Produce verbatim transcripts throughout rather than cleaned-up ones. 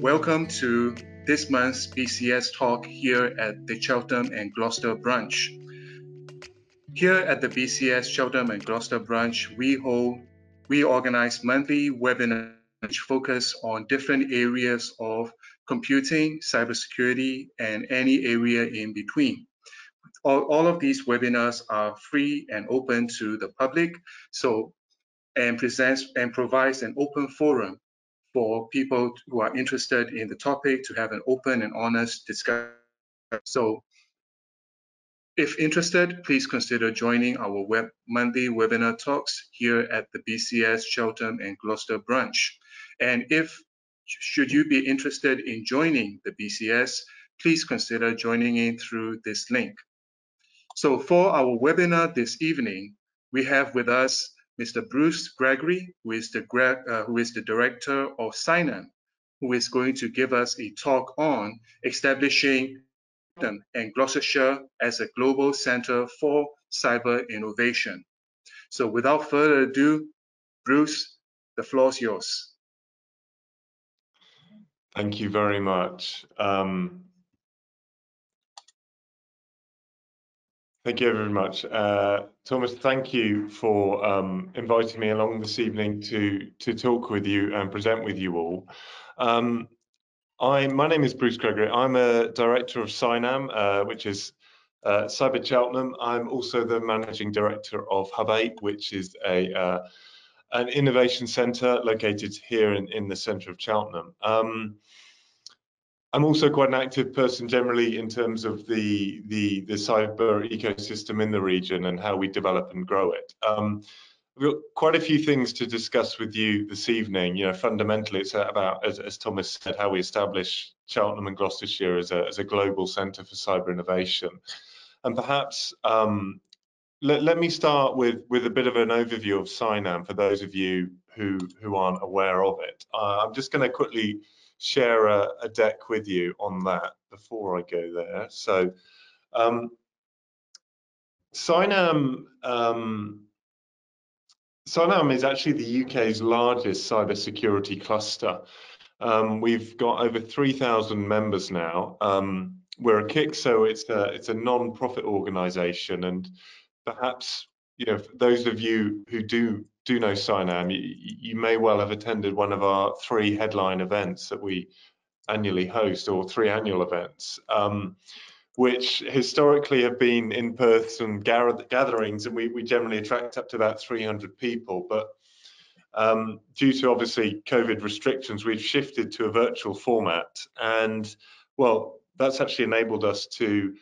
Welcome to this month's B C S talk here at the Cheltenham and Gloucester Branch. Here at the B C S Cheltenham and Gloucester Branch, we hold, we organize monthly webinars which focus on different areas of computing, cybersecurity, and any area in between. All, all of these webinars are free and open to the public, so and presents and provides an open forum for people who are interested in the topic to have an open and honest discussion. So if interested, please consider joining our web monthly webinar talks here at the B C S Cheltenham and Gloucester Branch. And if should you be interested in joining the B C S, please consider joining in through this link. So for our webinar this evening, we have with us Mister Bruce Gregory, who is the, uh, who is the Director of CyNam, who is going to give us a talk on establishing Cheltenham and Gloucestershire as a global center for cyber innovation. So without further ado, Bruce, the floor is yours. Thank you very much. Um, Thank you very much. Uh, Thomas, thank you for um, inviting me along this evening to, to talk with you and present with you all. Um, I, my name is Bruce Gregory. I'm a Director of CyNam, uh, which is uh, Cyber Cheltenham. I'm also the Managing Director of Hub eight, which is a uh, an innovation centre located here in, in the centre of Cheltenham. Um, I'm also quite an active person generally in terms of the, the, the cyber ecosystem in the region and how we develop and grow it. Um, we've got quite a few things to discuss with you this evening. You know, fundamentally, it's about, as, as Thomas said, how we establish Cheltenham and Gloucestershire as a, as a global centre for cyber innovation. And perhaps um, let, let me start with, with a bit of an overview of CyNam for those of you who, who aren't aware of it. Uh, I'm just going to quickly share a, a deck with you on that before I go there. So um, CyNam, um, CyNam is actually the U K's largest cybersecurity cluster. Um, we've got over three thousand members now. Um, we're a K I C, so it's a, it's a non-profit organisation, and perhaps you know those of you who do do know CyNam, you, you may well have attended one of our three headline events that we annually host, or three annual events, um, which historically have been in-person gatherings, and we, we generally attract up to about three hundred people. But um, due to obviously COVID restrictions, we've shifted to a virtual format, and well, that's actually enabled us to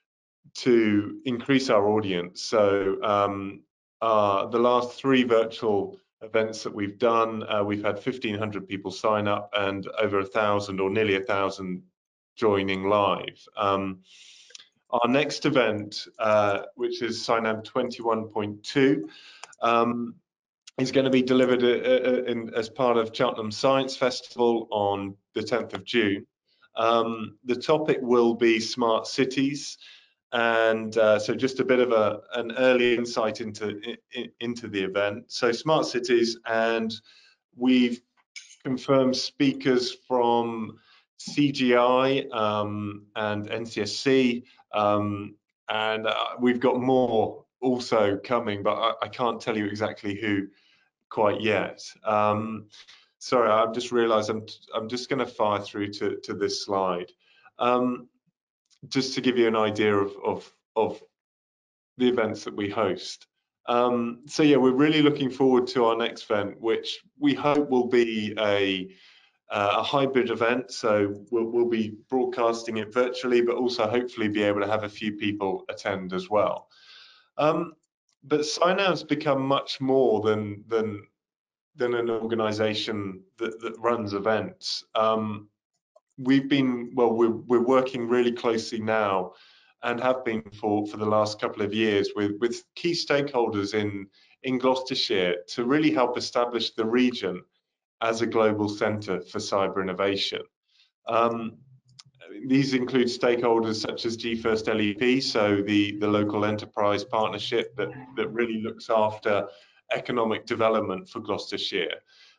to increase our audience. So um, uh, the last three virtual events that we've done, uh, we've had fifteen hundred people sign up and over a thousand or nearly a thousand joining live. Um, our next event, uh, which is CyNam twenty-one point two, um, is going to be delivered uh, in, as part of Cheltenham Science Festival on the tenth of June. Um, the topic will be smart cities. And uh, so just a bit of a, an early insight into, in, into the event. So smart cities, and we've confirmed speakers from C G I um, and N C S C, um, and uh, we've got more also coming, but I, I can't tell you exactly who quite yet. Um, sorry, I've just realised I'm, I'm just going to fire through to, to this slide. Um, just to give you an idea of, of, of the events that we host. Um, so yeah, we're really looking forward to our next event, which we hope will be a, uh, a hybrid event. So we'll, we'll be broadcasting it virtually, but also hopefully be able to have a few people attend as well. Um, but CyNam's become much more than, than, than an organisation that, that runs events. Um, we've been, well, we're, we're working really closely now and have been for, for the last couple of years with, with key stakeholders in, in Gloucestershire to really help establish the region as a global centre for cyber innovation. Um, these include stakeholders such as GFirst L E P, so the, the local enterprise partnership that, that really looks after economic development for Gloucestershire.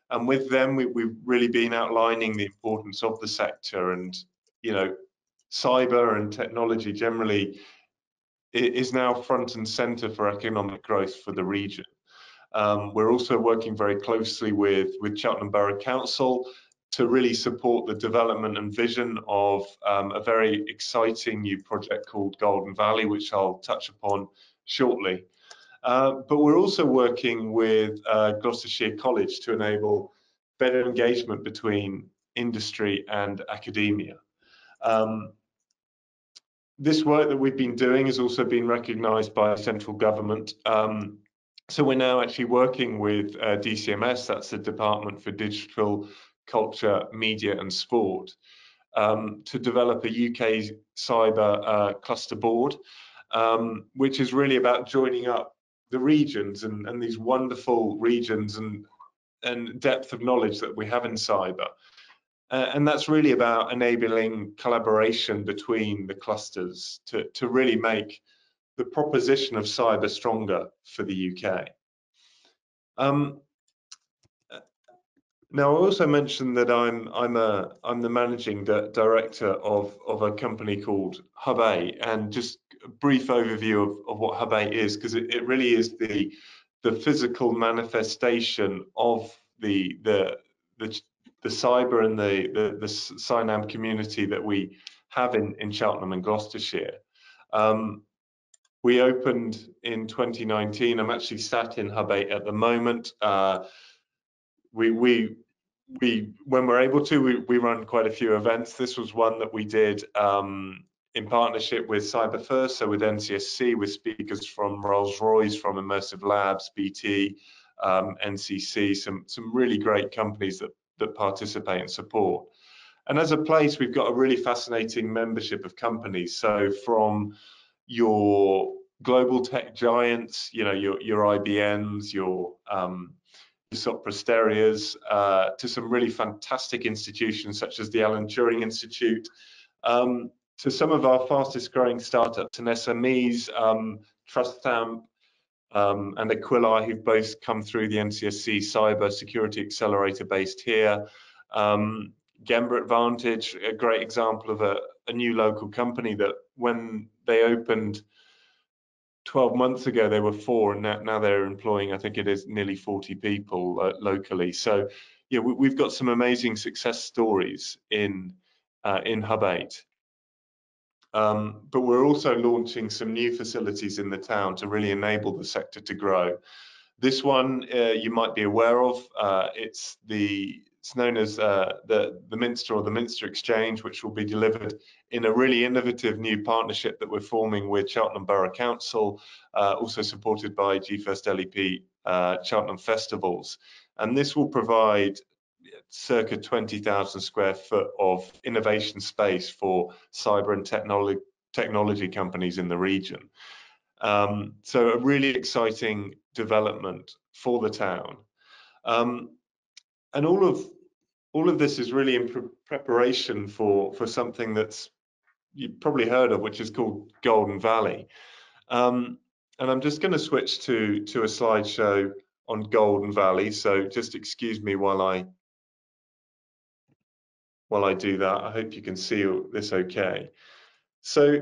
And with them, we, we've really been outlining the importance of the sector, and you know, cyber and technology generally is now front and center for economic growth for the region. Um, we're also working very closely with, with Cheltenham Borough Council to really support the development and vision of um, a very exciting new project called Golden Valley, which I'll touch upon shortly. Uh, but we're also working with uh, Gloucestershire College to enable better engagement between industry and academia. Um, this work that we've been doing has also been recognised by central government. Um, so we're now actually working with uh, D C M S, that's the Department for Digital, Culture, Media and Sport, um, to develop a U K cyber uh, cluster board, um, which is really about joining up the regions and, and these wonderful regions and, and depth of knowledge that we have in cyber. Uh, and that's really about enabling collaboration between the clusters to, to really make the proposition of cyber stronger for the U K. Um, now, I also mentioned that I'm I'm a I'm the managing di director of of a company called Hub eight, and just a brief overview of, of what Hub eight is, because it, it really is the the physical manifestation of the the the, the cyber and the, the the CyNam community that we have in in Cheltenham and Gloucestershire. Um, we opened in twenty nineteen. I'm actually sat in Hub eight at the moment. Uh, we we we when we're able to, we, we run quite a few events. This was one that we did um, in partnership with GFirst, so with N C S C, with speakers from Rolls-Royce, from Immersive Labs, B T, um, N C C, some some really great companies that that participate and support. And as a place, we've got a really fascinating membership of companies. So from your global tech giants, you know, your your I B Ms, your um, Sopra Sterias, uh, to some really fantastic institutions such as the Alan Turing Institute, um, to some of our fastest growing startups and S M Es, um, TrustStamp um, and Aquila, who've both come through the N C S C Cyber Security Accelerator based here. Um, Gemba Advantage, a great example of a, a new local company that when they opened twelve months ago, they were four, and now, now they're employing, I think it is nearly forty people uh, locally. So, yeah, we, we've got some amazing success stories in uh, in Hub eight. Um, but we're also launching some new facilities in the town to really enable the sector to grow. This one uh, you might be aware of. Uh, it's the it's known as uh, the the Minster or the Minster Exchange, which will be delivered in a really innovative new partnership that we're forming with Cheltenham Borough Council, uh, also supported by GFirst L E P uh, Cheltenham Festivals, and this will provide circa twenty thousand square foot of innovation space for cyber and technology technology companies in the region. Um, so a really exciting development for the town, um, and all of all of this is really in pre preparation for for something that's you've probably heard of, which is called Golden Valley. Um, and I'm just going to switch to to a slideshow on Golden Valley. So just excuse me while I while I do that. I hope you can see this okay. So,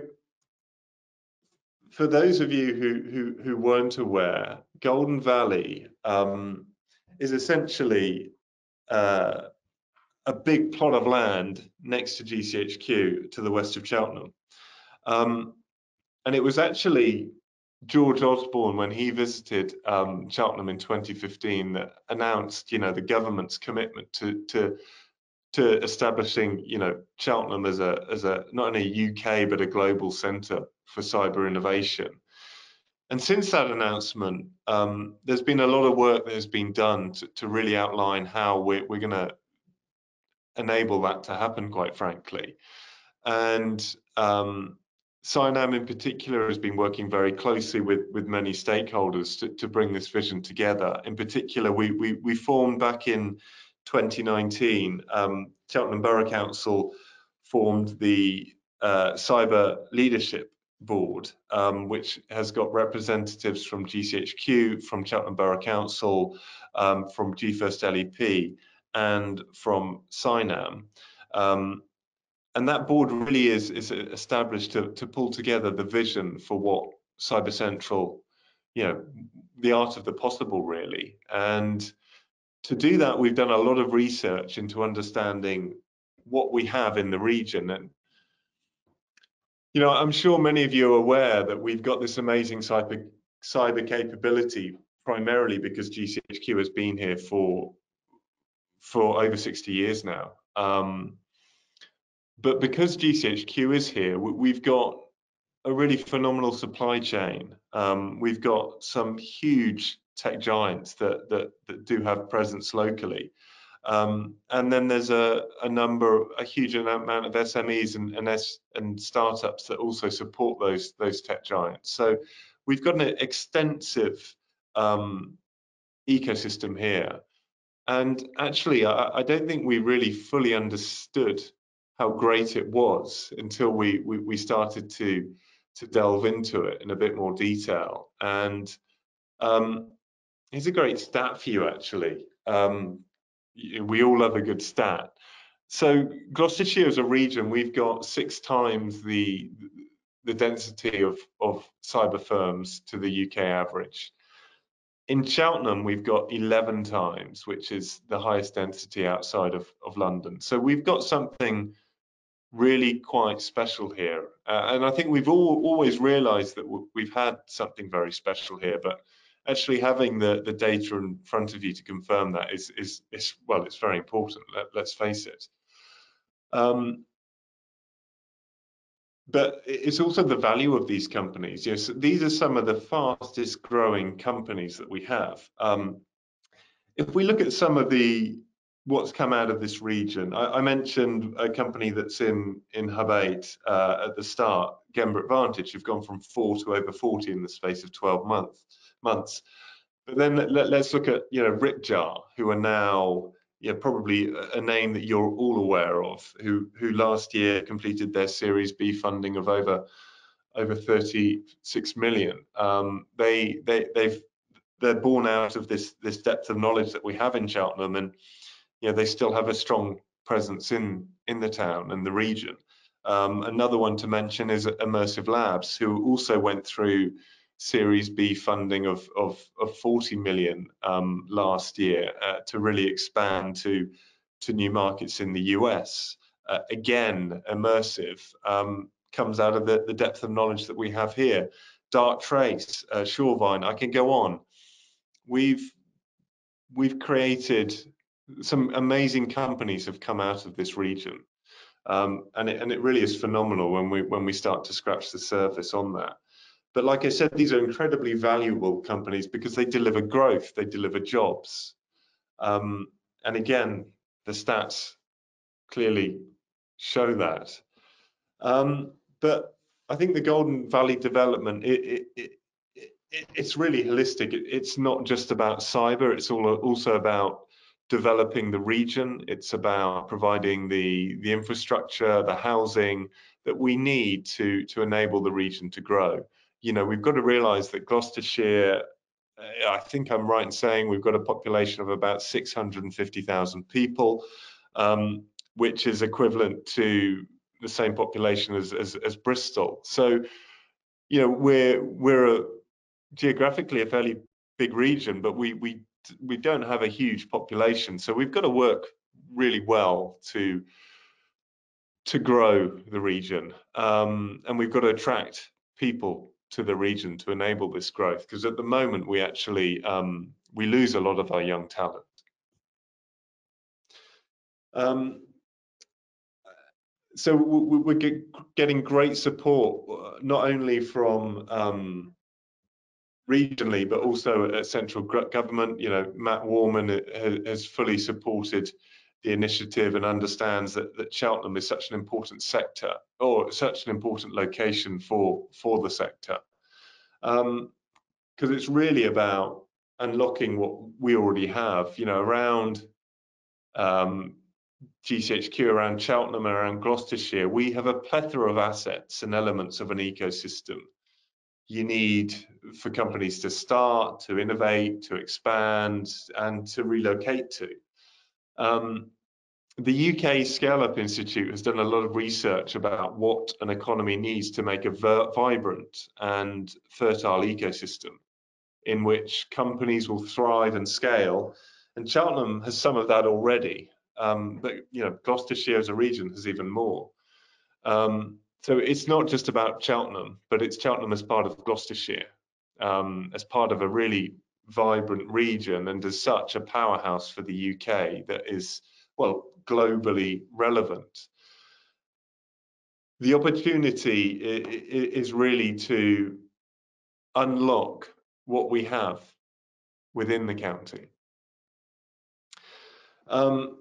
for those of you who, who, who weren't aware, Golden Valley um, is essentially uh, a big plot of land next to G C H Q to the west of Cheltenham. Um, and it was actually George Osborne, when he visited um, Cheltenham in twenty fifteen, that announced, you know, the government's commitment to, to to establishing, you know, Cheltenham as a as a not only a U K but a global centre for cyber innovation. And since that announcement, um, there's been a lot of work that has been done to, to really outline how we're, we're going to enable that to happen, quite frankly. And um, CyNam in particular has been working very closely with, with many stakeholders to, to bring this vision together. In particular, we, we, we formed back in twenty nineteen, um, Cheltenham Borough Council formed the uh, Cyber Leadership board, um, which has got representatives from G C H Q, from Cheltenham Borough Council, um, from GFirst L E P, and from CyNam. Um, and that board really is, is established to, to pull together the vision for what Cyber Central, you know, the art of the possible, really. And to do that, we've done a lot of research into understanding what we have in the region. And you know, I'm sure many of you are aware that we've got this amazing cyber cyber capability, primarily because G C H Q has been here for for over sixty years now. Um, but because G C H Q is here, we, we've got a really phenomenal supply chain. Um, we've got some huge tech giants that that, that do have presence locally. Um, and then there's a, a number, a huge amount of S M Es and, and, S, and startups that also support those, those tech giants. So we've got an extensive um, ecosystem here. And actually, I, I don't think we really fully understood how great it was until we, we, we started to, to delve into it in a bit more detail. And um, here's a great stat for you, actually. Um, we all love a good stat. So Gloucestershire as a region, we've got six times the the density of, of cyber firms to the U K average. In Cheltenham, we've got eleven times, which is the highest density outside of, of London. So we've got something really quite special here. Uh, and I think we've all always realized that we've had something very special here, but actually having the, the data in front of you to confirm that is, is, is well, it's very important, let, let's face it. Um, but it's also the value of these companies. Yes, these are some of the fastest growing companies that we have. Um, if we look at some of the what's come out of this region, I, I mentioned a company that's in in Hub eight uh, at the start, Gembrook Vantage, who've gone from four to over forty in the space of twelve months. months. But then let, let's look at you know Ripjar, who are now yeah, probably a name that you're all aware of, who who last year completed their Series B funding of over over thirty-six million. Um, they they they've they're born out of this this depth of knowledge that we have in Cheltenham, and you know they still have a strong presence in in the town and the region. Um, another one to mention is Immersive Labs, who also went through Series B funding of of, of forty million um, last year uh, to really expand to to new markets in the U S. Uh, again, Immersive um, comes out of the, the depth of knowledge that we have here. Dark Trace, uh, Shorevine, I can go on. We've we've created some amazing companies have come out of this region, um, and it and it really is phenomenal when we when we start to scratch the surface on that. But like I said, these are incredibly valuable companies because they deliver growth, they deliver jobs, um, and again, the stats clearly show that. Um, but I think the Golden Valley development, it, it, it, it, it's really holistic. It, it's not just about cyber, it's all, also about developing the region. It's about providing the, the infrastructure, the housing that we need to, to enable the region to grow. You know, we've got to realize that Gloucestershire, I think I'm right in saying we've got a population of about six hundred fifty thousand people, um, which is equivalent to the same population as, as, as Bristol. So, you know, we're we're a, geographically a fairly big region, but we we we don't have a huge population. So we've got to work really well to to grow the region, um, and we've got to attract people to the region to enable this growth. Because at the moment, we actually um, we lose a lot of our young talent. Um, so we're getting great support, not only from um, regionally, but also at central government. You know, Matt Warman has fully supported the initiative and understands that, that Cheltenham is such an important sector, or such an important location for, for the sector. Um, because it's really about unlocking what we already have, you know, around um, G C H Q around Cheltenham, around Gloucestershire, we have a plethora of assets and elements of an ecosystem you need for companies to start, to innovate, to expand, and to relocate to. Um, the U K Scale Up Institute has done a lot of research about what an economy needs to make a vibrant and fertile ecosystem in which companies will thrive and scale. And Cheltenham has some of that already, um, but you know, Gloucestershire as a region has even more. Um, so it's not just about Cheltenham, but it's Cheltenham as part of Gloucestershire, um, as part of a really vibrant region, and as such a powerhouse for the U K that is, well, globally relevant. The opportunity is really to unlock what we have within the county. Um,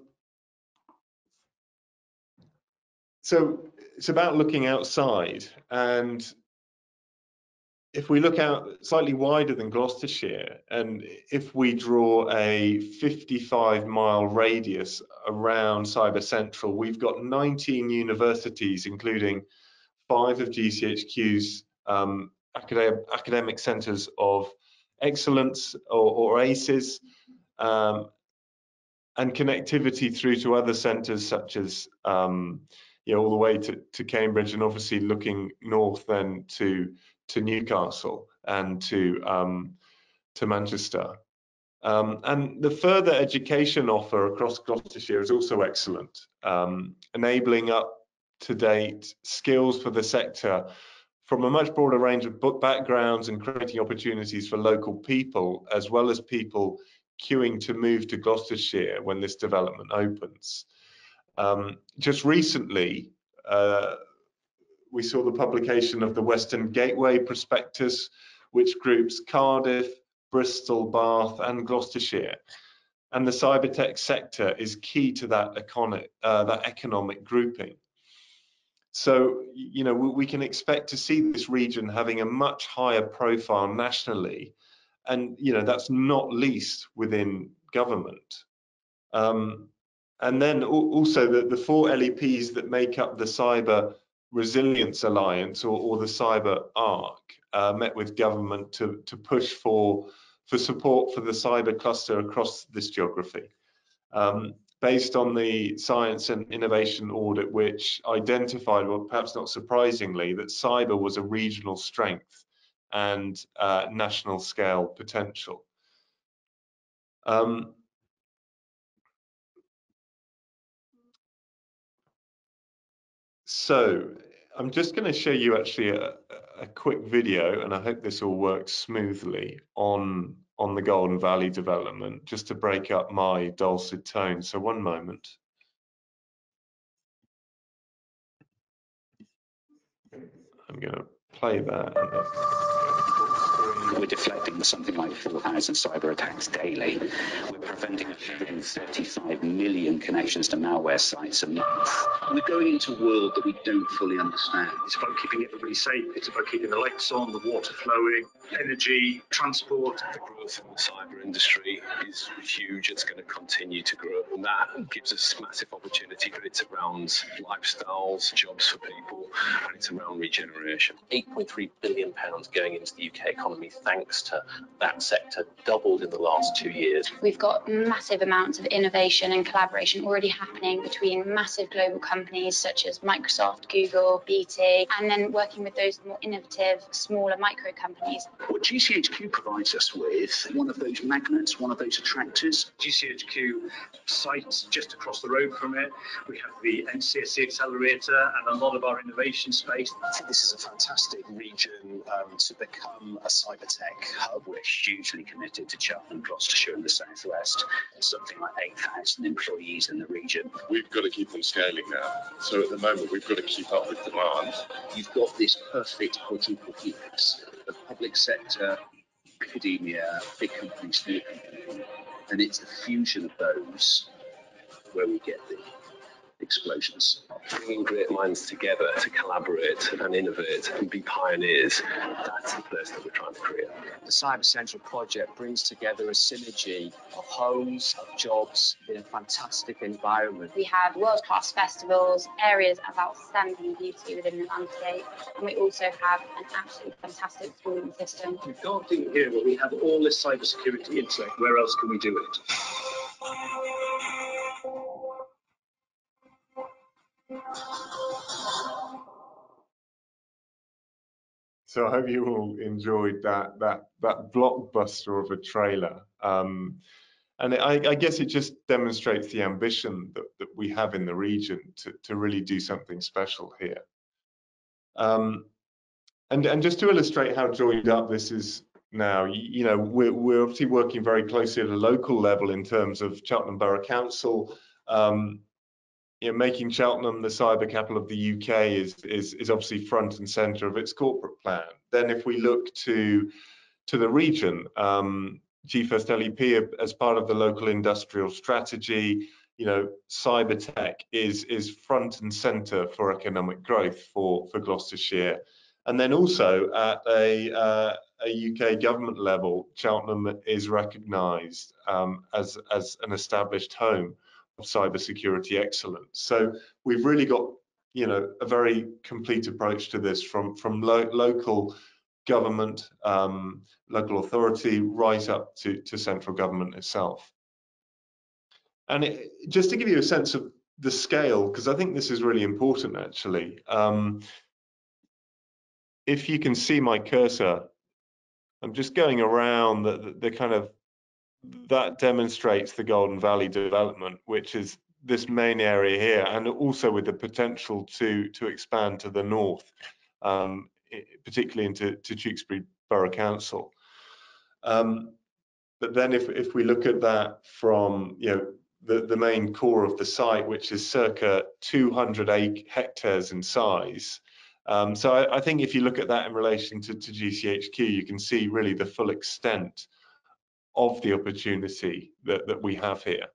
so it's about looking outside, and if we look out slightly wider than Gloucestershire, and if we draw a fifty-five mile radius around Cyber Central, we've got nineteen universities, including five of G C H Q's um, academic, academic centres of excellence, or, or A C Es, um, and connectivity through to other centres such as um, you know, all the way to, to Cambridge, and obviously looking north then to to Newcastle and to um, to Manchester. Um, and the further education offer across Gloucestershire is also excellent, um, enabling up-to-date skills for the sector from a much broader range of book backgrounds, and creating opportunities for local people as well as people queuing to move to Gloucestershire when this development opens. Um, just recently, uh, we saw the publication of the Western Gateway Prospectus, which groups Cardiff, Bristol, Bath, and Gloucestershire. And the cybertech sector is key to that, econic, uh, that economic grouping. So, you know, we, we can expect to see this region having a much higher profile nationally, and you know, that's not least within government. Um, and then also the, the four L E Ps that make up the Cyber Resilience Alliance, or, or the Cyber Arc, uh, met with government to, to push for, for support for the cyber cluster across this geography, um, based on the science and innovation audit, which identified, well, perhaps not surprisingly, that cyber was a regional strength and uh, national scale potential. Um, So I'm just going to show you actually a, a quick video, and I hope this all works smoothly on, on the Golden Valley development, just to break up my dulcet tone. So one moment. I'm going to play that. And then... We're deflecting something like four thousand cyber attacks daily. We're preventing one hundred thirty-five million connections to malware sites a month. We're going into a world that we don't fully understand. It's about keeping everybody safe. It's about keeping the lights on, the water flowing, energy, transport. The growth in the cyber industry is huge. It's going to continue to grow. And that gives us massive opportunity, but it's around lifestyles, jobs for people, and it's around regeneration. eight point three billion pounds going into the U K economy thanks to that sector, doubled in the last two years. We've got massive amounts of innovation and collaboration already happening between massive global companies such as Microsoft, Google, B T, and then working with those more innovative, smaller micro companies. What G C H Q provides us with, one of those magnets, one of those attractors. G C H Q site just across the road from it. We have the M C S C accelerator and a lot of our innovation space. I think this is a fantastic region um, to become a cyber tech hub. We're hugely committed to Cheltenham Gloucestershire in the southwest. Something like eight thousand employees in the region. We've got to keep on scaling now. So at the moment, we've got to keep up with demand. You've got this perfect quadruple helix of public sector, academia, big companies, small companies, and it's the fusion of those where we get the explosions. Bringing great minds together to collaborate and innovate and be pioneers, that's the place that we're trying to create. The Cyber Central project brings together a synergy of homes, of jobs in a fantastic environment. We have world-class festivals, areas of outstanding beauty within the landscape, and we also have an absolutely fantastic schooling system. We can't do it here, but we have all this cybersecurity intellect. Where else can we do it? So I hope you all enjoyed that that that blockbuster of a trailer, um, and I, I guess it just demonstrates the ambition that, that we have in the region to to really do something special here. Um, and and just to illustrate how joined up this is now, you, you know, we're we're obviously working very closely at a local level in terms of Cheltenham Borough Council. Um, You know, making Cheltenham the cyber capital of the U K is, is, is obviously front and centre of its corporate plan. Then if we look to, to the region, um, GFirst L E P as part of the local industrial strategy, you know, cyber tech is, is front and centre for economic growth for, for Gloucestershire. And then also at a, uh, a U K government level, Cheltenham is recognised um, as, as an established home of cybersecurity excellence. So we've really got, you know, a very complete approach to this from from lo local government, um, local authority, right up to, to central government itself. And it, just to give you a sense of the scale, because I think this is really important actually. Um, if you can see my cursor, I'm just going around the, the, the kind of, that demonstrates the Golden Valley development, which is this main area here, and also with the potential to to expand to the north, um, particularly into to Tewkesbury Borough Council. Um, but then if, if we look at that from, you know, the, the main core of the site, which is circa two hundred hectares in size. Um, so I, I think if you look at that in relation to, to G C H Q, you can see really the full extent of the opportunity that, that we have here.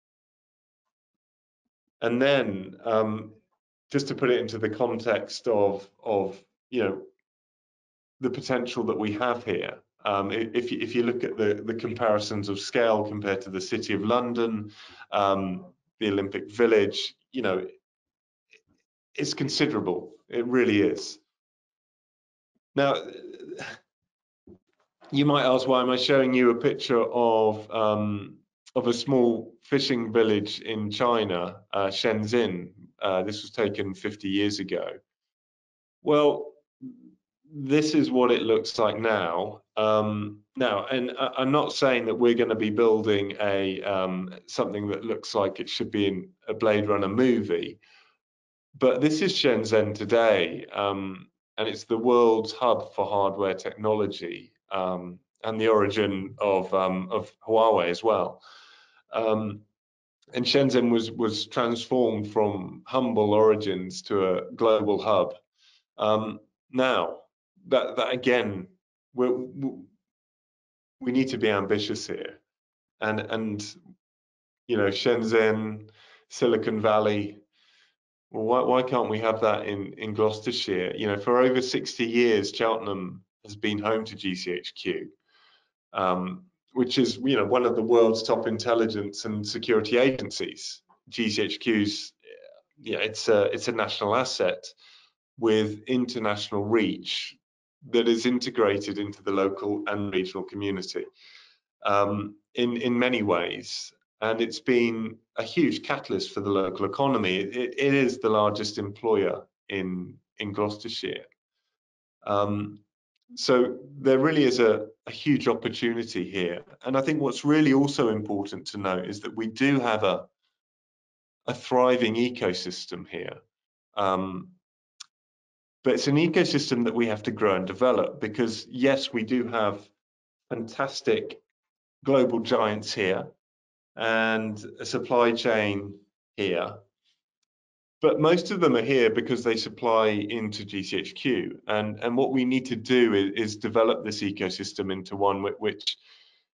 And then um, just to put it into the context of, of you know, the potential that we have here, um, if, you, if you look at the, the comparisons of scale compared to the City of London, um, the Olympic Village, you know, it's considerable. It really is. Now, you might ask, why am I showing you a picture of um, of a small fishing village in China, uh, Shenzhen? Uh, this was taken fifty years ago. Well, this is what it looks like now. Um, now, and I'm not saying that we're going to be building a um, something that looks like it should be in a Blade Runner movie, but this is Shenzhen today, um, and it's the world's hub for hardware technology. Um, and the origin of um, of Huawei as well. Um, and Shenzhen was was transformed from humble origins to a global hub. Um, now, that that again, we we need to be ambitious here, and and you know, Shenzhen, Silicon Valley. Well, why why can't we have that in in Gloucestershire? You know, for over sixty years, Cheltenham has been home to G C H Q. Um, which is, you know, one of the world's top intelligence and security agencies. G C H Q's, yeah, it's a it's a national asset with international reach that is integrated into the local and regional community um, in in many ways, and it's been a huge catalyst for the local economy. It, it is the largest employer in in Gloucestershire. Um, So there really is a, a huge opportunity here. And I think what's really also important to note is that we do have a, a thriving ecosystem here. Um, but it's an ecosystem that we have to grow and develop because, yes, we do have fantastic global giants here and a supply chain here. But most of them are here because they supply into G C H Q. And, and what we need to do is, is develop this ecosystem into one which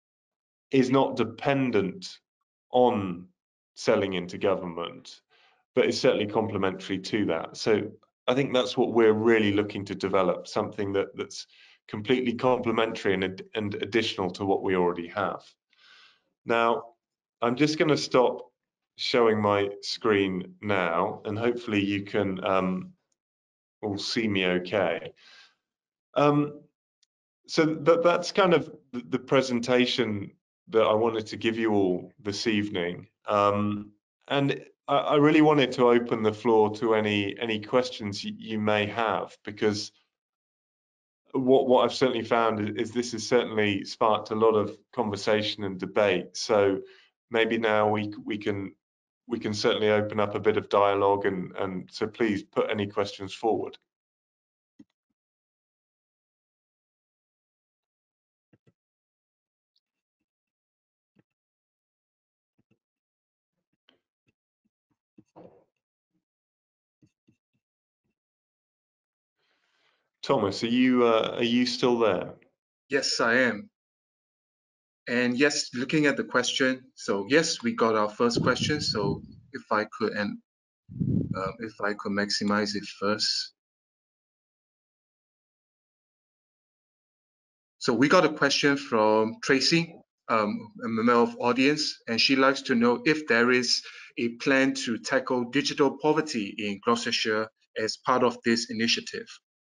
is not dependent on selling into government, but it's certainly complementary to that. So I think that's what we're really looking to develop, something that, that's completely complementary and, and additional to what we already have. Now, I'm just going to stop showing my screen now, and hopefully you can um, all see me okay. Um, so that, that's kind of the, the presentation that I wanted to give you all this evening. Um, and I, I really wanted to open the floor to any, any questions you, you may have, because what, what I've certainly found is, is this has certainly sparked a lot of conversation and debate. So maybe now we, we can we can certainly open up a bit of dialogue, and, and so please put any questions forward. Thomas, are you uh, are you still there? Yes, I am. And yes, looking at the question, so yes, we got our first question. So if I could and uh, if I could maximize it first. So we got a question from Tracy, um, a member of audience, and she likes to know if there is a plan to tackle digital poverty in Gloucestershire as part of this initiative.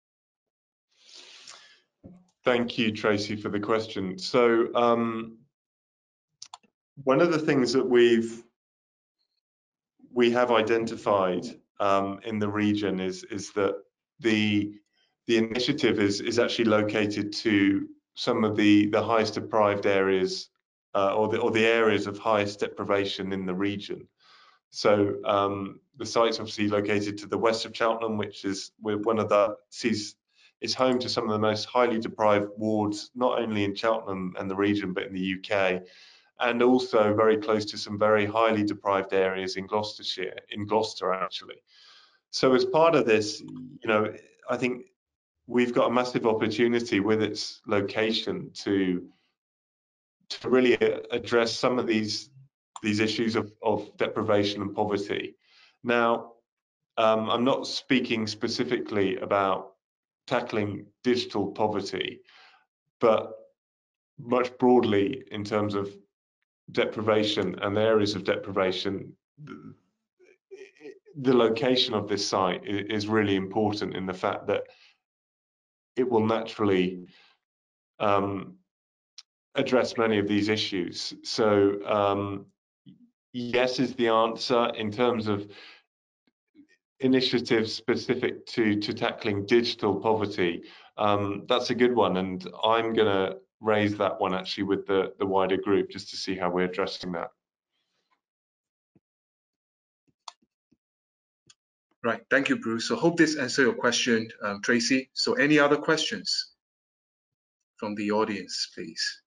Thank you, Tracy, for the question. So um, one of the things that we've we have identified um, in the region is is that the the initiative is is actually located to some of the the highest deprived areas, uh, or the or the areas of highest deprivation in the region. So um, the site's obviously located to the west of Cheltenham, which is one of the sees is home to some of the most highly deprived wards, not only in Cheltenham and the region, but in the U K, and also very close to some very highly deprived areas in Gloucestershire, in Gloucester actually. So as part of this, you know, I think we've got a massive opportunity with its location to to really address some of these these issues of, of deprivation and poverty. Now, um, I'm not speaking specifically about tackling digital poverty, but much broadly in terms of deprivation and areas of deprivation. The, the location of this site is really important in the fact that it will naturally um, address many of these issues. So um, yes is the answer in terms of initiatives specific to to tackling digital poverty. Um, that's a good one, and I'm going to raise that one actually with the the wider group just to see how we're addressing that. Right, thank you, Bruce. So hope this answers your question, um, Tracy. So any other questions from the audience, please?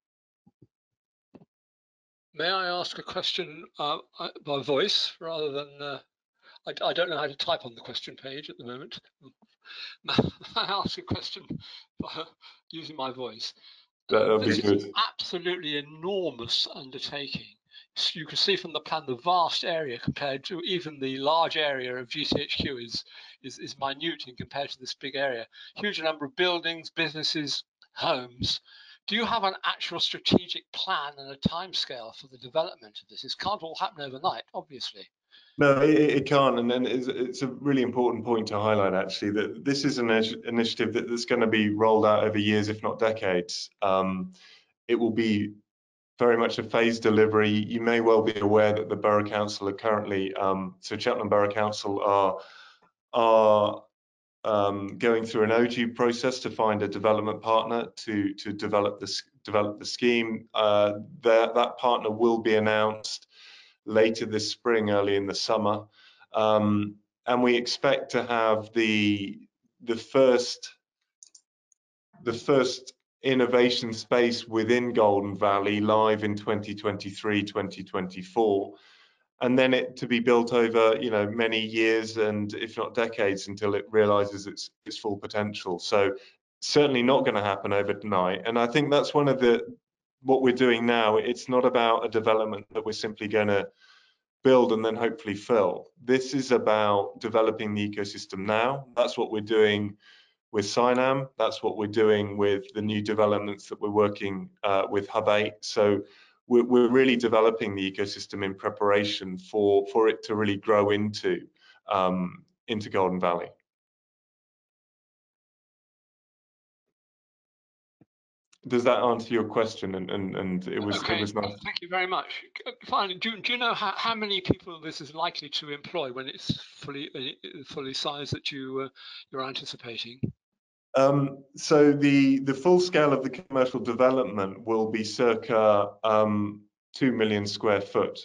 May I ask a question uh, by voice rather than, uh, I, I don't know how to type on the question page at the moment. May I ask a question by, using my voice? That'll This be is good. an absolutely enormous undertaking. So you can see from the plan the vast area compared to even the large area of G C H Q is, is, is minute in compared to this big area. Huge number of buildings, businesses, homes. Do you have an actual strategic plan and a timescale for the development of this? This can't all happen overnight, obviously. No, it, it can't, and, and it's, it's a really important point to highlight actually, that this is an initiative that, that's going to be rolled out over years, if not decades. Um, it will be very much a phased delivery. You may well be aware that the Borough Council are currently, um, so Cheltenham Borough Council are, are um, going through an O G process to find a development partner to, to develop, this, develop the scheme. Uh, that, that partner will be announced later this spring, early in the summer. Um, and we expect to have the, the first, the first innovation space within Golden Valley live in twenty twenty-three, twenty twenty-four, and then it to be built over, you know, many years and if not decades until it realizes its its full potential. So certainly not going to happen overnight. And I think that's one of the what we're doing now. It's not about a development that we're simply going to build and then hopefully fill. This is about developing the ecosystem now. That's what we're doing with CyNam. That's what we're doing with the new developments that we're working uh, with Hub eight. So we're, we're really developing the ecosystem in preparation for, for it to really grow into, um, into Golden Valley. Does that answer your question? And and, and it was okay. it was nice. Thank you very much. Finally, do, do you know how, how many people this is likely to employ when it's fully uh, fully sized that you uh, you're anticipating? Um, so the the full scale of the commercial development will be circa um, two million square foot.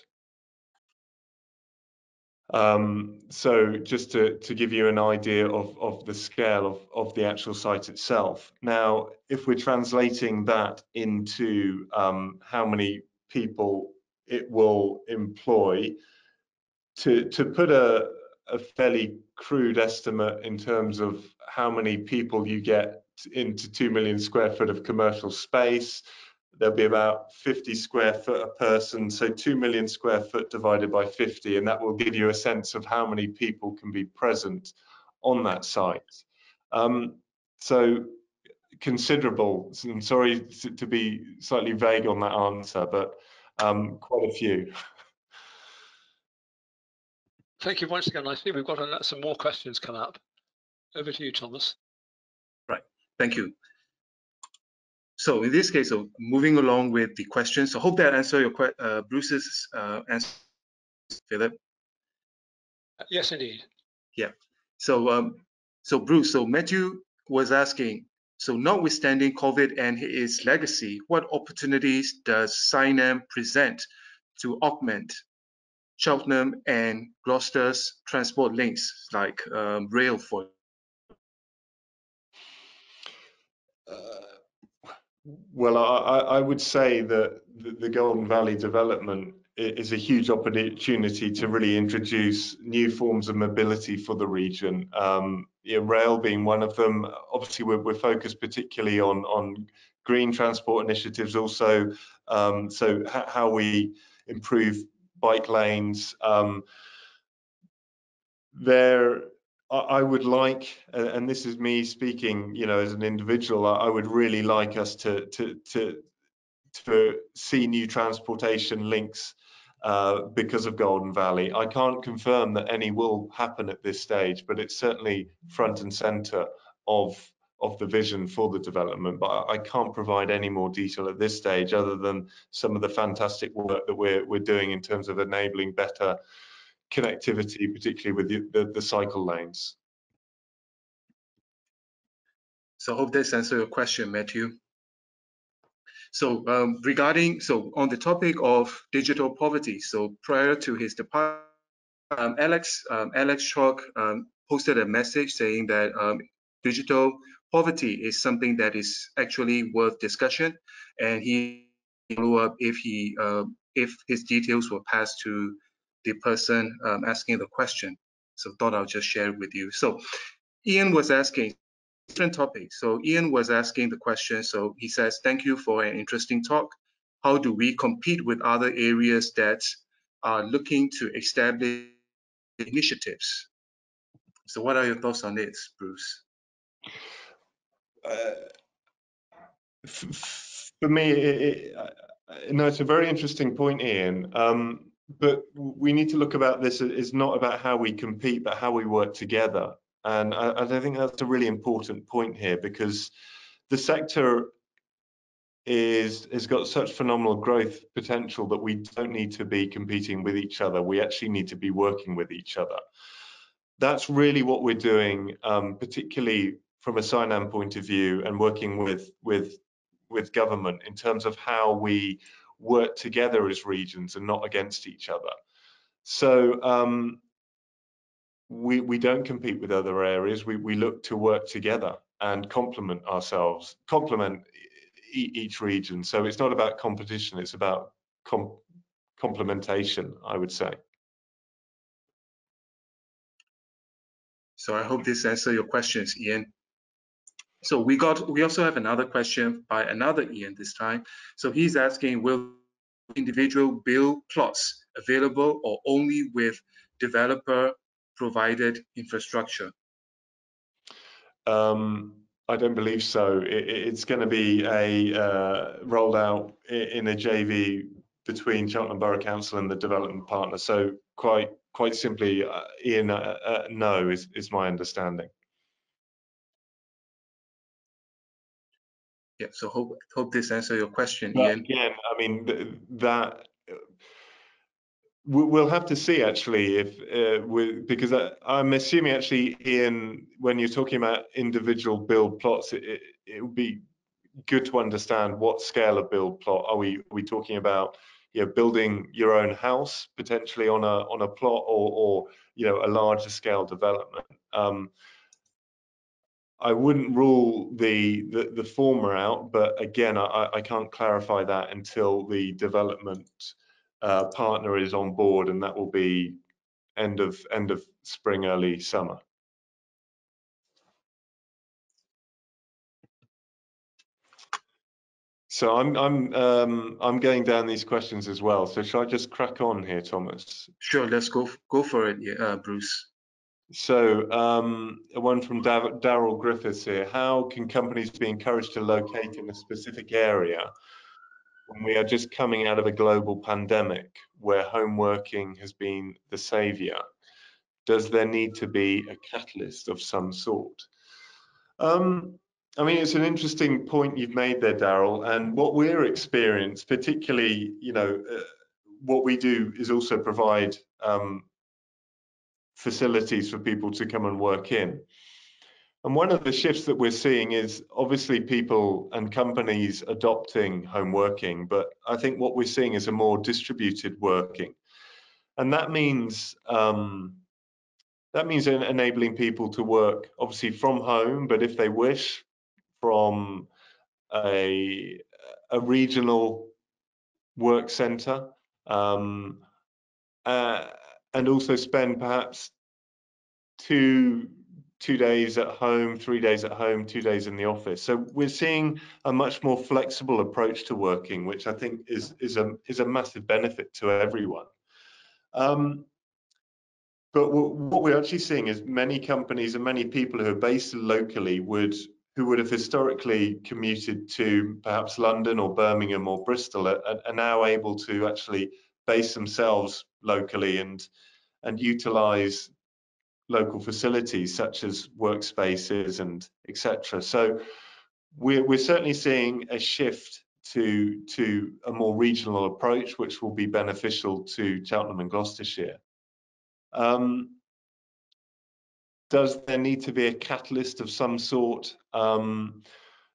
Um, so just to, to give you an idea of, of the scale of, of the actual site itself. Now, if we're translating that into um, how many people it will employ, to, to put a, a fairly crude estimate in terms of how many people you get into two million square foot of commercial space, there'll be about fifty square foot a person, so two million square foot divided by fifty, and that will give you a sense of how many people can be present on that site. Um, so considerable, and sorry to be slightly vague on that answer, but um, quite a few. Thank you once again. I see we've got uh, some more questions come up. Over to you, Thomas. Right, thank you. So in this case, so moving along with the questions, so hope that answer your uh, Bruce's uh, answer, Philip. Uh, yes, indeed. Yeah. So um, so Bruce, so Matthew was asking, so notwithstanding COVID and its legacy, what opportunities does CyNam present to augment Cheltenham and Gloucester's transport links, like um, rail for? Uh, well, I, I would say that the, the Golden Valley development is a huge opportunity to really introduce new forms of mobility for the region. Um, yeah, rail being one of them. Obviously, we're, we're focused particularly on, on green transport initiatives also. Um, so how we improve bike lanes. Um, there, I would like, and this is me speaking, you know, as an individual, I would really like us to to to to see new transportation links uh, because of Golden Valley. I can't confirm that any will happen at this stage, but it's certainly front and centre of of the vision for the development. But I can't provide any more detail at this stage, other than some of the fantastic work that we're we're doing in terms of enabling better connectivity, particularly with the, the, the cycle lanes. So I hope this answers your question, Matthew. So um, regarding, so on the topic of digital poverty, so prior to his departure, um, Alex, um, Alex Chalk um, posted a message saying that um, digital poverty is something that is actually worth discussion, and he follow up if he uh, if his details were passed to the person um, asking the question. So thought I'll just share it with you. So Ian was asking different topics. So Ian was asking the question. So he says, "Thank you for an interesting talk. How do we compete with other areas that are looking to establish initiatives?" So what are your thoughts on this, Bruce? Uh, for me, it, it, uh, no, it's a very interesting point, Ian. Um, but we need to look about this as not about how we compete, but how we work together. And I, I think that's a really important point here, because the sector is has got such phenomenal growth potential that we don't need to be competing with each other. We actually need to be working with each other. That's really what we're doing, um, particularly from a CyNam point of view, and working with with with government in terms of how we work together as regions and not against each other. So um, we we don't compete with other areas. We we look to work together and complement ourselves, complement e each region. So it's not about competition; it's about com complementation, I would say. So I hope this answers your questions, Ian. So we got we also have another question by another Ian this time. So he's asking, will individual build plots available or only with developer-provided infrastructure? Um, I don't believe so. It, it's going to be a uh, rolled out in a J V between Cheltenham Borough Council and the development partner. So quite quite simply, uh, Ian, uh, uh, no is, is my understanding. Yeah, so hope hope this answers your question, But Ian. again, I mean, th that we'll have to see actually if uh, we, because I, I'm assuming actually, Ian, when you're talking about individual build plots, it, it, it would be good to understand what scale of build plot are we are we talking about. You know, building your own house potentially on a on a plot, or or you know, a larger scale development. Um, I wouldn't rule the, the the former out, but again, I, I can't clarify that until the development uh, partner is on board, and that will be end of end of spring, early summer. So I'm I'm um, I'm going down these questions as well. So shall I just crack on here, Thomas? Sure, let's go go for it, uh, Bruce. So um, one from Daryl Griffiths here. How can companies be encouraged to locate in a specific area when we are just coming out of a global pandemic where home working has been the savior? Does there need to be a catalyst of some sort? Um, I mean, it's an interesting point you've made there, Daryl. And what we're experiencing, particularly, you know, uh, what we do is also provide um, facilities for people to come and work in. And one of the shifts that we're seeing is obviously people and companies adopting home working, but I think what we're seeing is a more distributed working. And that means um, that means enabling people to work obviously from home, but if they wish, from a, a regional work centre, um, uh, and also spend perhaps two two days at home, three days at home, two days in the office. So we're seeing a much more flexible approach to working, which I think is is a is a massive benefit to everyone. Um, but what we're actually seeing is many companies and many people who are based locally would who would have historically commuted to perhaps London or Birmingham or Bristol are, are now able to actually base themselves locally and and utilize local facilities such as workspaces and et cetera. So we're, we're certainly seeing a shift to, to a more regional approach, which will be beneficial to Cheltenham and Gloucestershire. Um, does there need to be a catalyst of some sort? Um,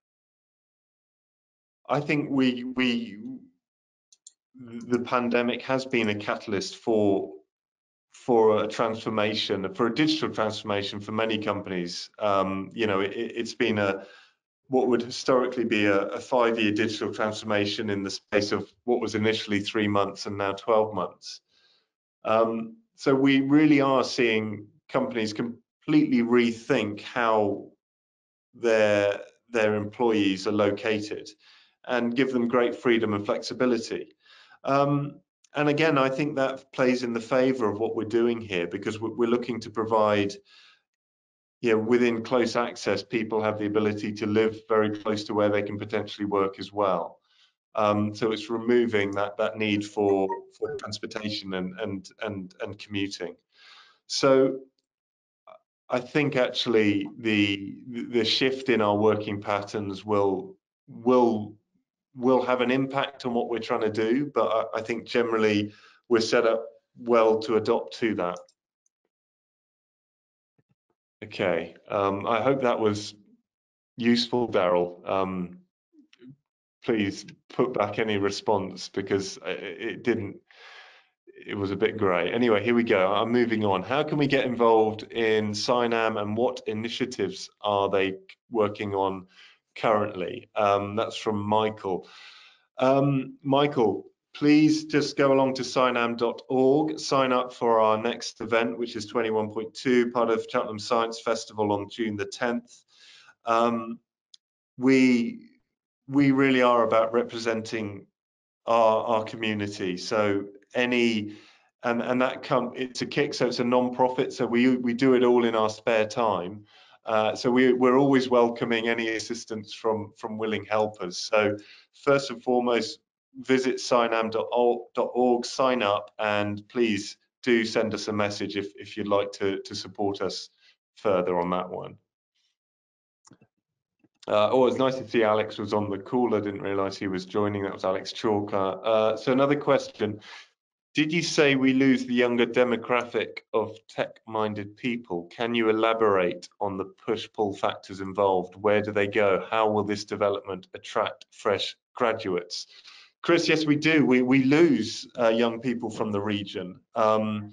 I think we, we, the pandemic has been a catalyst for for a transformation, for a digital transformation for many companies. Um, you know, it, it's been a what would historically be a, a five-year digital transformation in the space of what was initially three months and now twelve months. Um, so we really are seeing companies completely rethink how their their employees are located and give them great freedom and flexibility. Um, and again, I think that plays in the favor of what we're doing here, because we're looking to provide, you know, within close access, people have the ability to live very close to where they can potentially work as well. Um, so it's removing that that need for for transportation and and and and commuting. So I think actually the the shift in our working patterns will will will have an impact on what we're trying to do, but I, I think generally we're set up well to adopt to that. Okay, um, I hope that was useful, Daryl. Um, please put back any response, because it, it didn't. It was a bit grey. Anyway, here we go. I'm moving on. How can we get involved in CyNam, and what initiatives are they working on currently? Um, that's from Michael. Um, Michael, please just go along to cynam dot org, sign up for our next event, which is twenty-one point two, part of Cheltenham Science Festival on June the tenth. Um, we, we really are about representing our, our community. So any and and that come it's a kick, so it's a non-profit, so we we do it all in our spare time. Uh, so we, we're always welcoming any assistance from from willing helpers. So first and foremost, visit cynam dot org, sign up, and please do send us a message if, if you'd like to, to support us further on that one. Uh, oh, it's nice to see Alex was on the call. I didn't realise he was joining. That was Alex Chalker. Uh, so another question. Did you say we lose the younger demographic of tech-minded people? Can you elaborate on the push-pull factors involved? Where do they go? How will this development attract fresh graduates? Chris, yes, we do. We, we lose uh, young people from the region. Um,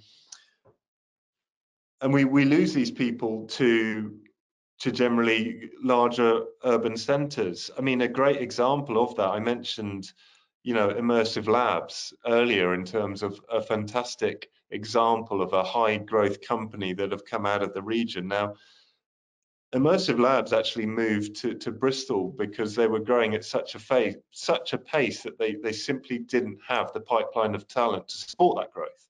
and we, we lose these people to, to generally larger urban centres. I mean, a great example of that, I mentioned, you know, immersive labs earlier in terms of a fantastic example of a high growth company that have come out of the region. Now, immersive labs actually moved to, to Bristol because they were growing at such a pace, such a pace that they, they simply didn't have the pipeline of talent to support that growth.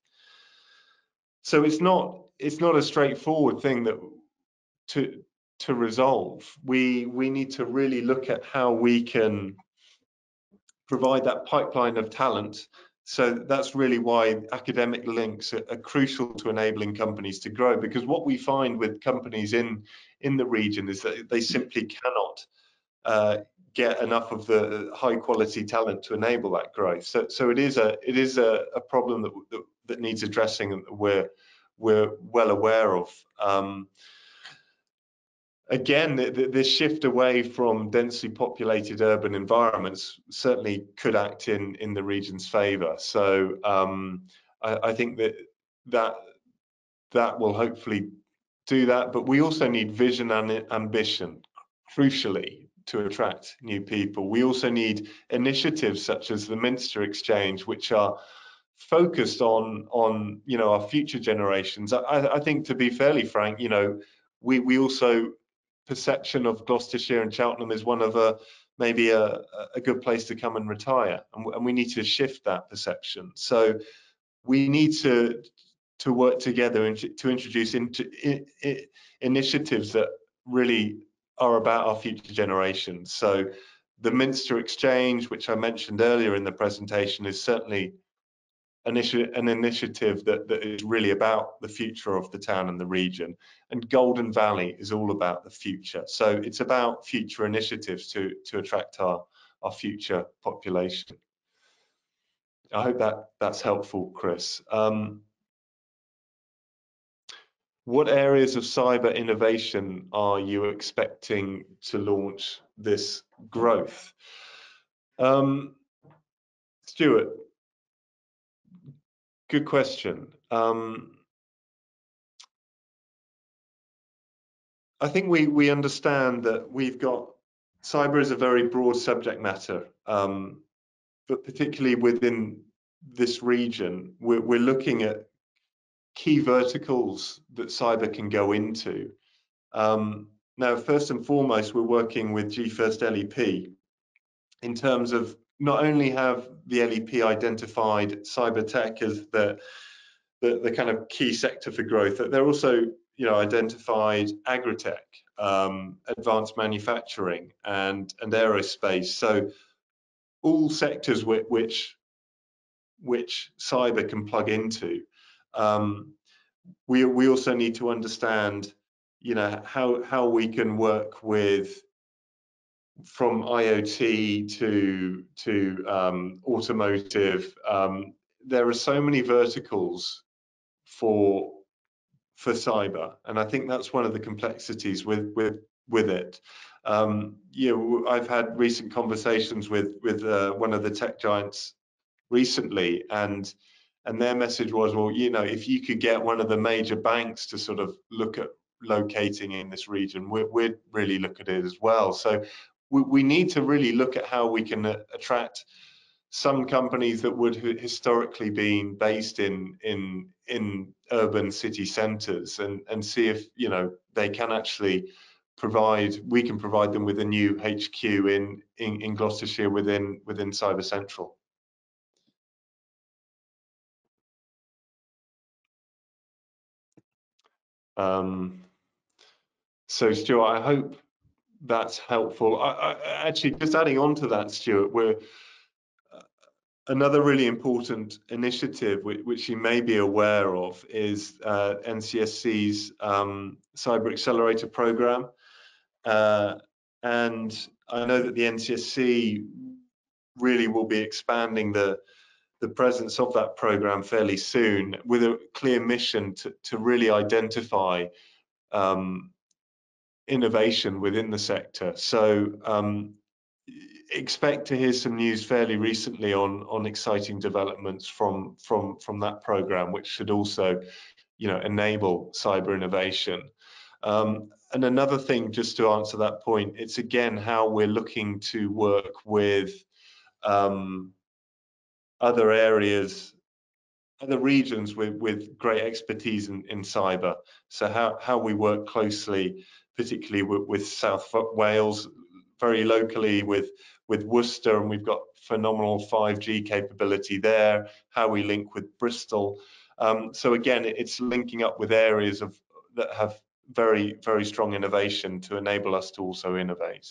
So it's not it's not a straightforward thing that to to resolve. We we need to really look at how we can provide that pipeline of talent. So that's really why academic links are, are crucial to enabling companies to grow, because what we find with companies in in the region is that they simply cannot uh, get enough of the high quality talent to enable that growth. So so it is a it is a, a problem that, that that needs addressing, and we're we're well aware of. Um, Again, this shift away from densely populated urban environments certainly could act in in the region's favour. So um, I, I think that that that will hopefully do that. But we also need vision and ambition, crucially, to attract new people. We also need initiatives such as the Minster Exchange, which are focused on on you know our future generations. I, I think, to be fairly frank, you know, we we also perception of Gloucestershire and Cheltenham is one of a maybe a, a good place to come and retire, and, and we need to shift that perception. So we need to to work together and to introduce into in, in, initiatives that really are about our future generations. So the Minster Exchange, which I mentioned earlier in the presentation, is certainly an, issue, an initiative that, that is really about the future of the town and the region. And Golden Valley is all about the future. So it's about future initiatives to, to attract our, our future population. I hope that that's helpful, Chris. Um, what areas of cyber innovation are you expecting to launch this growth? Um, Stuart, good question. Um, I think we we understand that we've got cyber is a very broad subject matter, um, but particularly within this region, we're, we're looking at key verticals that cyber can go into. Um, now, first and foremost, we're working with GFirst L E P in terms of not only have the L E P identified cyber tech as the the, the kind of key sector for growth, that they're also, you know, identified agritech, um, advanced manufacturing, and and aerospace. So all sectors which which, which cyber can plug into. Um, we we also need to understand, you know, how how we can work with, from IoT to to um, automotive. Um, there are so many verticals for for cyber, and I think that's one of the complexities with with with it. Um, you know, I've had recent conversations with with uh, one of the tech giants recently, and and their message was, well, you know, if you could get one of the major banks to sort of look at locating in this region, we'd, we'd really look at it as well. So we, we need to really look at how we can uh, attract some companies that would historically been based in in in urban city centres, and and see if, you know, they can actually provide we can provide them with a new H Q in in, in Gloucestershire within within Cyber Central. Um, so Stuart, I hope that's helpful. I, I, actually, just adding on to that, Stuart, we're another really important initiative, which, which you may be aware of, is uh, N C S C's um, Cyber Accelerator Program. Uh, and I know that the N C S C really will be expanding the, the presence of that program fairly soon, with a clear mission to, to really identify um, innovation within the sector. So um, expect to hear some news fairly recently on on exciting developments from from from that program, which should also, you know, enable cyber innovation. Um, and another thing, just to answer that point, it's again how we're looking to work with um, other areas, other regions with with great expertise in, in cyber. So how how we work closely, particularly with, with South Wales, very locally with with Worcester, and we've got phenomenal five G capability there, how we link with Bristol. Um, so again, it's linking up with areas of that have very, very strong innovation to enable us to also innovate.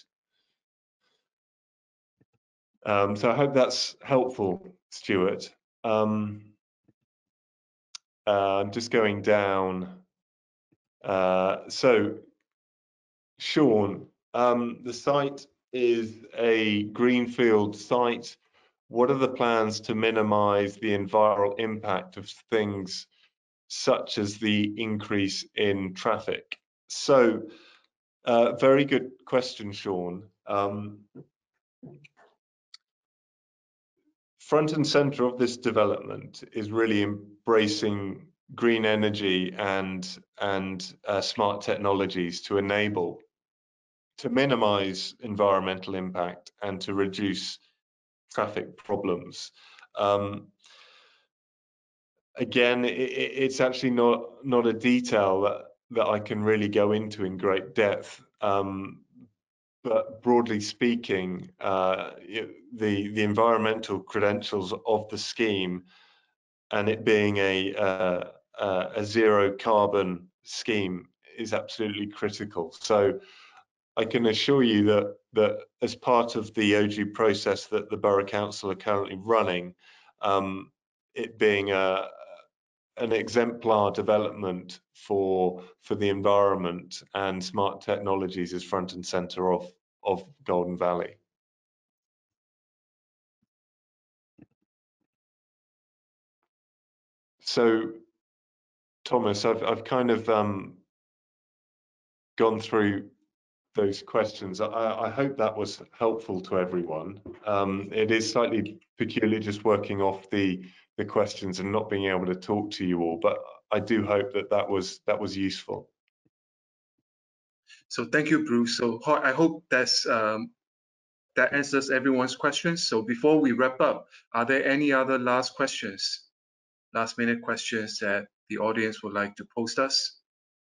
Um, so I hope that's helpful, Stuart. Um, uh, I'm just going down. Uh, so, Sean, um, the site is a greenfield site. What are the plans to minimize the environmental impact of things such as the increase in traffic? So, uh, very good question, Sean. Um, front and center of this development is really embracing green energy and, and uh, smart technologies to enable, to minimize environmental impact and to reduce traffic problems. Um, again, it, it's actually not not a detail that that I can really go into in great depth. Um, but broadly speaking, uh, the the environmental credentials of the scheme, and it being a uh, uh, a zero carbon scheme, is absolutely critical. So I can assure you that that as part of the O G process that the Borough Council are currently running, um, it being a an exemplar development for for the environment and smart technologies is front and center of of Golden Valley. So, Thomas, I've I've kind of um, gone through those questions. I, I hope that was helpful to everyone. Um, it is slightly peculiar just working off the the questions and not being able to talk to you all, but I do hope that that was that was useful. So thank you, Bruce. So I hope that's um, that answers everyone's questions. So before we wrap up, are there any other last questions, last minute questions that the audience would like to post us?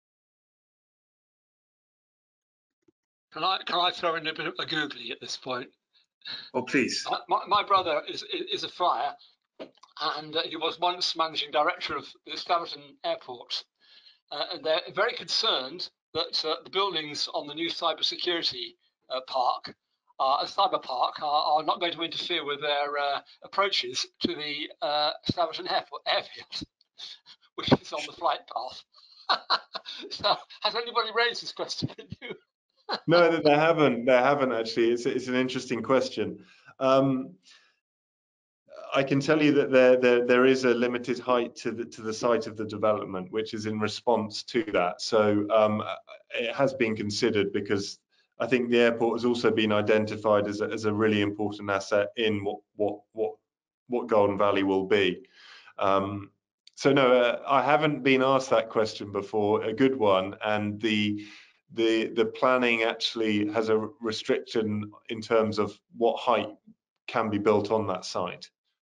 Can I can I throw in a bit of a googly at this point? Oh, please. Uh, my, my brother is is a flyer, and uh, he was once managing director of the Cheltenham Airport, uh, and they're very concerned that uh, the buildings on the new cybersecurity uh, park, uh, a cyber park, are, are not going to interfere with their uh, approaches to the uh, Cheltenham Airport airfield, which is on the flight path. So, has anybody raised this question with you? No, they haven't. They haven't actually. It's it's an interesting question. Um, I can tell you that there, there there is a limited height to the to the site of the development, which is in response to that. So um, it has been considered because I think the airport has also been identified as a, as a really important asset in what what what what Golden Valley will be. Um, so no, uh, I haven't been asked that question before. A good one, and the the the planning actually has a restriction in terms of what height can be built on that site.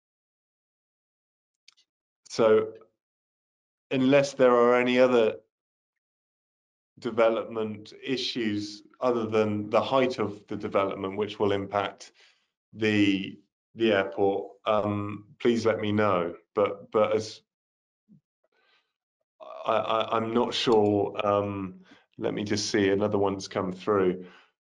So unless there are any other development issues other than the height of the development which will impact the the airport, um, please let me know. But but as I, I, I'm not sure. Um, let me just see, another one's come through.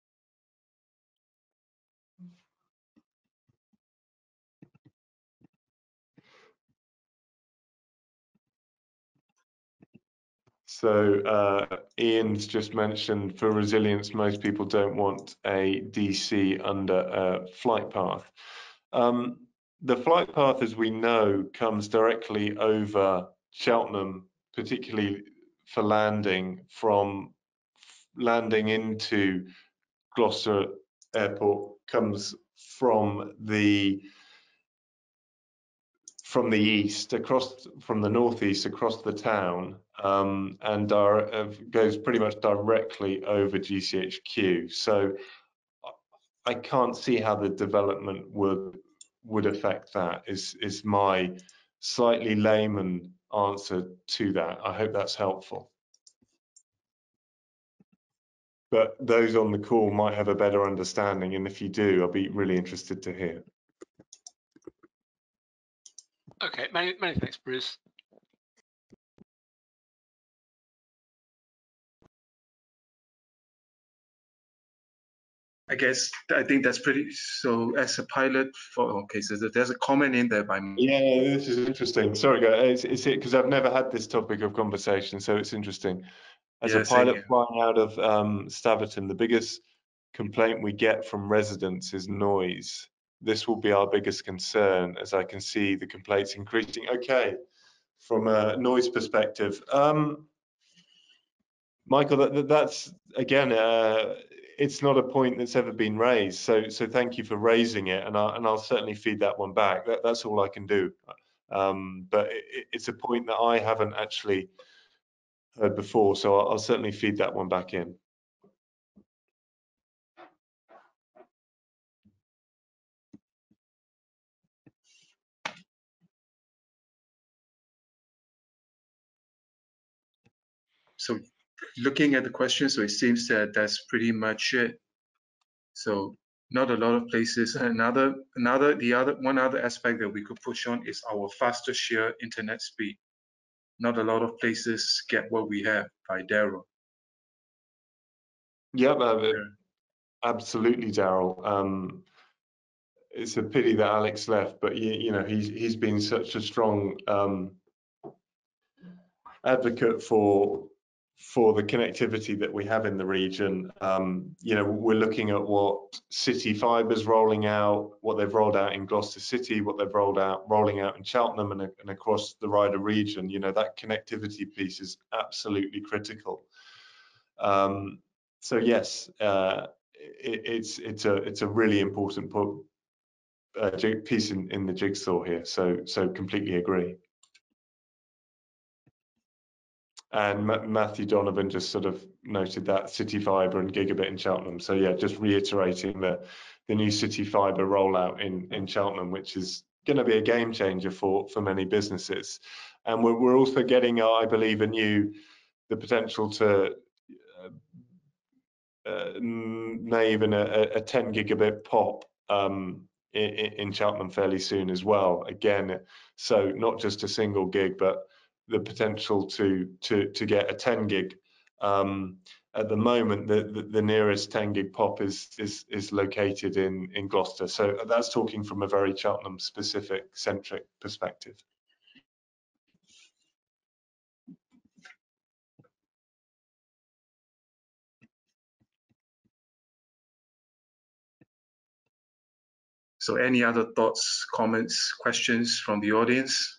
So uh, Ian's just mentioned, for resilience, most people don't want a D C under a flight path. Um, the flight path, as we know, comes directly over Cheltenham, particularly for landing, from landing into Gloucester Airport, comes from the from the east, across from the northeast, across the town, um, and are, uh, goes pretty much directly over G C H Q. So I can't see how the development would would affect that. Is is my slightly layman answer to that. I hope that's helpful. But those on the call might have a better understanding, and if you do, I'll be really interested to hear. Okay, many many thanks, Bruce. I guess I think that's pretty. So as a pilot for okay, so there's a comment in there by me. Yeah, this is interesting. Sorry, guys, it's it because I've never had this topic of conversation, so it's interesting. As Yeah, a same pilot here. flying out of um, Staverton, the biggest complaint we get from residents is noise. This will be our biggest concern, as I can see the complaints increasing. Okay, from a noise perspective, um, Michael, that, that's again, uh, it's not a point that's ever been raised. So, so thank you for raising it, and I'll, and I'll certainly feed that one back. That, that's all I can do. Um, but it, it's a point that I haven't actually heard before, so I'll, I'll certainly feed that one back in. So looking at the question, so it seems that that's pretty much it. So not a lot of places. Another, another, the other one other aspect that we could push on is our faster sheer internet speed. Not a lot of places get what we have by Daryl. Yeah, uh, absolutely, Daryl. Um, it's a pity that Alex left, but you, you know he's he's been such a strong um, advocate for for the connectivity that we have in the region. Um, you know, we're looking at what City Fiber's rolling out, what they've rolled out in Gloucester City, what they've rolled out, rolling out in Cheltenham and, and across the wider region. You know, that connectivity piece is absolutely critical. Um, so yes, uh, it, it's it's a it's a really important uh, piece in, in the jigsaw here. So so completely agree. And Matthew Donovan just sort of noted that City Fibre and Gigabit in Cheltenham. So yeah, just reiterating the the new City Fibre rollout in in Cheltenham, which is going to be a game changer for for many businesses. And we're we're also getting, uh, I believe, a new the potential to uh, uh, may even a, a ten gigabit pop um, in, in Cheltenham fairly soon as well. Again, so not just a single gig, but the potential to to to get a ten gig. Um, at the moment, the, the the nearest ten gig pop is is is located in in Gloucester. So that's talking from a very Cheltenham specific centric perspective. So any other thoughts, comments, questions from the audience?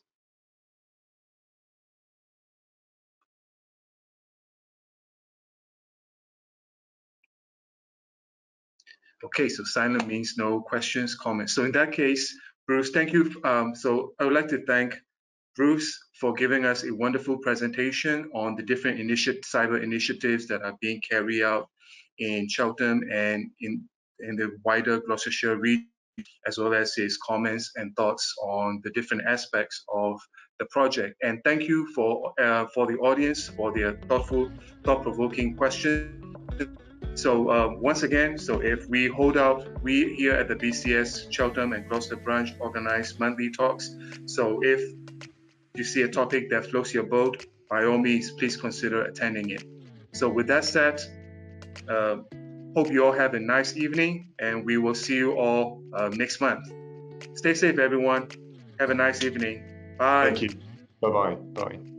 Okay, so silent means no questions, comments. So in that case, Bruce, thank you. Um, so I would like to thank Bruce for giving us a wonderful presentation on the different initiative, cyber initiatives that are being carried out in Cheltenham and in, in the wider Gloucestershire region, as well as his comments and thoughts on the different aspects of the project. And thank you for uh, for the audience for their thoughtful, thought-provoking questions. So uh, once again, so if we hold out, we here at the B C S Cheltenham and Gloucester Branch organize monthly talks. So if you see a topic that floats your boat, by all means, please consider attending it. So with that said, uh, hope you all have a nice evening, and we will see you all uh, next month. Stay safe, everyone. Have a nice evening. Bye. Thank you. Bye-bye. Bye.